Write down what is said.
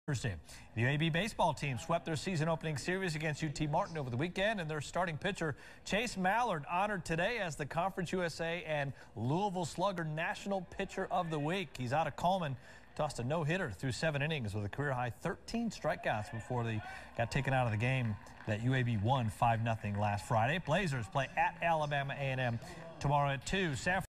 Thursday. The UAB baseball team swept their season-opening series against UT Martin over the weekend, and their starting pitcher, Chase Mallard, honored today as the Conference USA and Louisville Slugger National Pitcher of the Week. He's out of Coleman, tossed a no-hitter through 7 innings with a career-high 13 strikeouts before they got taken out of the game that UAB won 5-0 last Friday. Blazers play at Alabama A&M tomorrow at 2.